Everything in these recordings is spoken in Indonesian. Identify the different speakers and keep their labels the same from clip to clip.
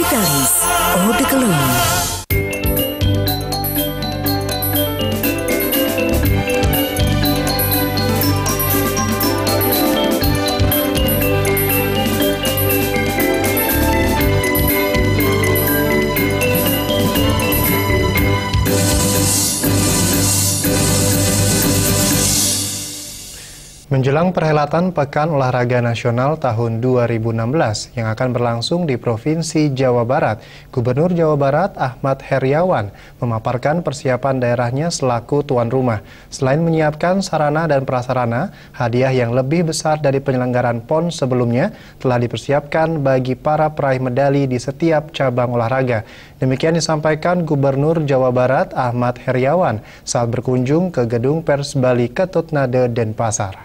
Speaker 1: Kapitalis, Eau de Cologne.
Speaker 2: Menjelang perhelatan Pekan Olahraga Nasional tahun 2016 yang akan berlangsung di Provinsi Jawa Barat, Gubernur Jawa Barat Ahmad Heriawan memaparkan persiapan daerahnya selaku tuan rumah. Selain menyiapkan sarana dan prasarana, hadiah yang lebih besar dari penyelenggaraan PON sebelumnya telah dipersiapkan bagi para peraih medali di setiap cabang olahraga. Demikian disampaikan Gubernur Jawa Barat Ahmad Heriawan saat berkunjung ke Gedung Pers Bali Ketutnade Denpasar.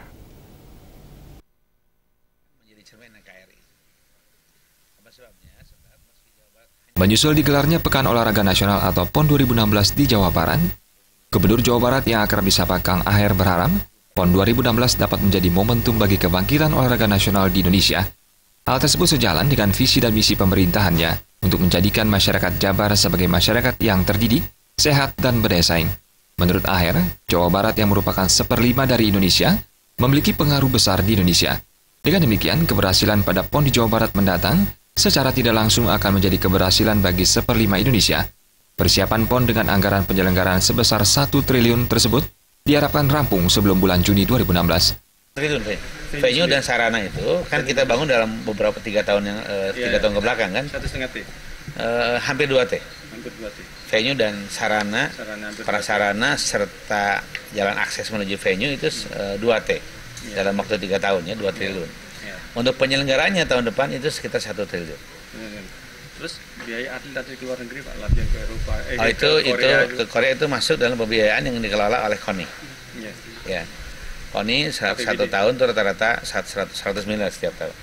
Speaker 3: Menyusul digelarnya Pekan Olahraga Nasional atau PON 2016 di Jawa Barat, Gubernur Jawa Barat yang akrab disapa Kang Aher berharap PON 2016 dapat menjadi momentum bagi kebangkitan olahraga nasional di Indonesia. Hal tersebut sejalan dengan visi dan misi pemerintahannya untuk menjadikan masyarakat Jabar sebagai masyarakat yang terdidik, sehat, dan berdaya saing. Menurut Aher, Jawa Barat yang merupakan 1/5 dari Indonesia memiliki pengaruh besar di Indonesia. Dengan demikian, keberhasilan pada PON di Jawa Barat mendatang secara tidak langsung akan menjadi keberhasilan bagi 1/5 Indonesia. Persiapan PON dengan anggaran penyelenggaraan sebesar 1 triliun tersebut diharapkan rampung sebelum bulan Juni 2016.
Speaker 4: Triliun, venue dan sarana itu kan kita bangun dalam beberapa 3 tahun yang 3 tahun ke belakang kan.
Speaker 5: 1,5 T.
Speaker 4: Hampir 2 T.
Speaker 5: Hampir 2 T.
Speaker 4: Venue dan sarana prasarana serta jalan akses menuju venue itu 2 T. Dalam waktu 3 tahun ya 2 triliun. Untuk penyelenggaranya tahun depan itu sekitar 1 triliun.
Speaker 5: Terus biaya atlet-atlet ke luar negeri Pak, latihan ke Eropa,
Speaker 4: ke Korea itu masuk dalam pembiayaan yang dikelola oleh KONI. Ya. KONI satu tahun itu rata-rata 100 miliar setiap tahun.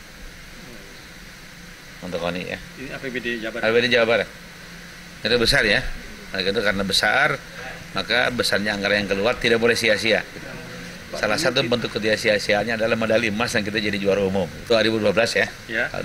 Speaker 4: Untuk KONI ya.
Speaker 5: Ini APBD Jawa Barat.
Speaker 4: APBD Jawa Barat. Itu besar ya. Nah, itu karena besar, maka besarnya anggaran yang keluar tidak boleh sia-sia. Salah satu bentuk kesia-siaannya adalah medali emas yang kita jadi juara umum. 2012 ya. Kalau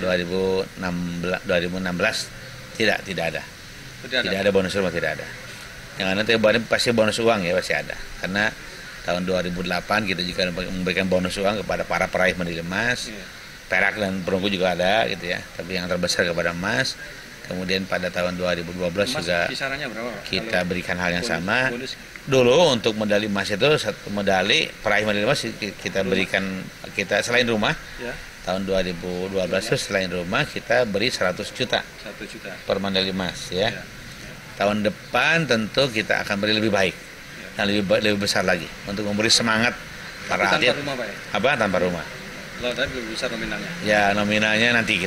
Speaker 4: 2016 tidak ada. Tidak ada bonus rumah, tidak ada. Yang nanti pasti bonus uang ya pasti ada. Karena tahun 2008 kita juga memberikan bonus uang kepada para peraih medali emas. Perak dan perunggu juga ada gitu ya. Tapi yang terbesar kepada emas. Kemudian pada tahun 2012 juga kita berikan hal yang sama. Dulu untuk medali emas itu satu medali peraih medali emas kita berikan selain rumah. Tahun 2012 itu selain rumah kita beri 100 juta per medali emas ya. Tahun depan tentu kita akan beri lebih baik dan lebih besar lagi untuk memberi semangat para atlet. Tanpa rumah.
Speaker 5: Kalau tadi lebih besar nominalnya.
Speaker 4: Ya nominalnya nanti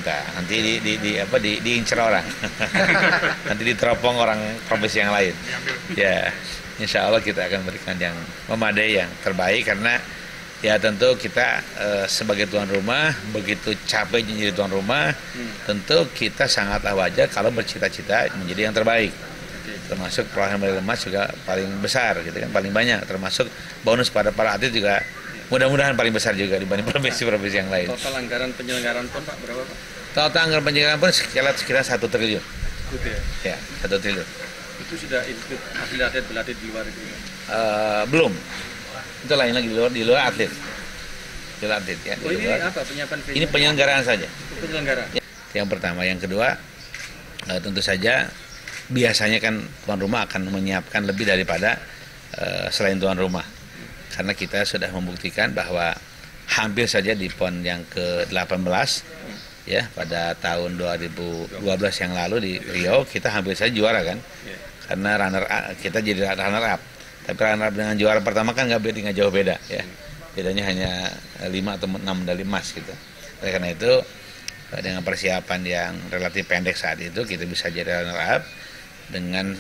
Speaker 4: diincer orang, nanti diteropong orang profesi yang lain. Ya, insya Allah kita akan berikan yang memadai, yang terbaik karena ya tentu kita sebagai tuan rumah begitu capek menjadi tuan rumah, tentu kita sangatlah wajar kalau bercita-cita menjadi yang terbaik. Termasuk perolehan medali emas juga paling besar, gitu kan, paling banyak. Termasuk bonus pada para atlet juga. Mudah-mudahan paling besar juga dibanding provinsi-provinsi yang lain.
Speaker 5: Total anggaran penyelenggaraan PON Pak berapa Pak?
Speaker 4: Total anggaran penyelenggaraan PON sekitar 1 triliun.
Speaker 5: Gitu ya?
Speaker 4: Ya, 1 triliun.
Speaker 5: Itu sudah include atlet berlatih di luar itu?
Speaker 4: Belum. Itu lain lagi di luar atlet. Di luar atlet ya.
Speaker 5: Ini apa penyiapan venue?
Speaker 4: Ini penyelenggaraan saja.
Speaker 5: Penyelenggaraan.
Speaker 4: Ya, yang pertama, yang kedua tentu saja biasanya kan tuan rumah akan menyiapkan lebih daripada selain tuan rumah. Karena kita sudah membuktikan bahwa hampir saja di PON yang ke-18 ya pada tahun 2012 yang lalu di Rio kita hampir saja juara kan. Karena kita jadi runner up. Tapi runner up dengan juara pertama kan nggak jauh beda ya. Bedanya hanya 5 atau 6 medali emas gitu. Oleh karena itu dengan persiapan yang relatif pendek saat itu kita bisa jadi runner up dengan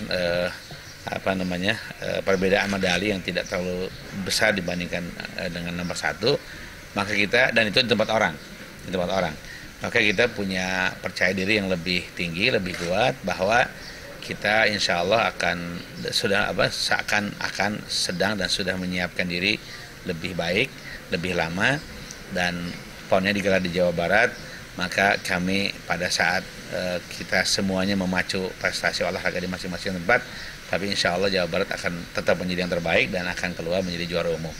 Speaker 4: perbedaan medali yang tidak terlalu besar dibandingkan dengan nomor 1, maka kita, dan itu di tempat orang, maka kita punya percaya diri yang lebih tinggi, lebih kuat bahwa kita insya Allah akan sedang dan sudah menyiapkan diri lebih baik, lebih lama, dan PON-nya digelar di Jawa Barat, maka kami pada saat kita semuanya memacu prestasi olahraga di masing-masing tempat, tapi insya Allah Jawa Barat akan tetap menjadi yang terbaik dan akan keluar menjadi juara umum.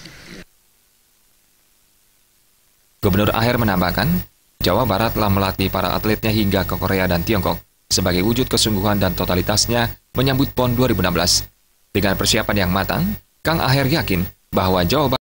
Speaker 3: Gubernur Aher menambahkan, Jawa Barat telah melatih para atletnya hingga ke Korea dan Tiongkok sebagai wujud kesungguhan dan totalitasnya menyambut PON 2016. Dengan persiapan yang matang, Kang Aher yakin bahwa Jawa Barat